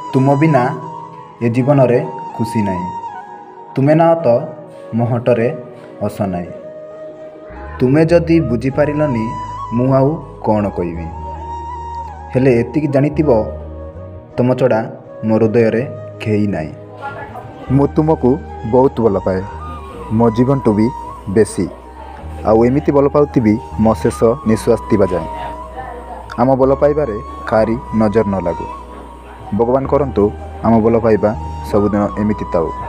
तुम बिना ए जीवन रे खुशी नहीं। तुमे ना तो मो हटरे हस नहीं। तुमे जदि बुझीपारलनी मु आउ कौन कहबी। हेले एतिक जानिथिबो तुम छड़ा मो हृदय रे केही नहीं। मु तुमको बहुत भल पाए, मो जीवन टू भी बेसी। आउ एमिति भल पाउथिबी मो शेष निश्वास थिबा जाए। आम भल पाइबारे काहारी नजर न लागू। भगवान करंतु आम भल पाइबा सबुदिन एमिति ताऊ।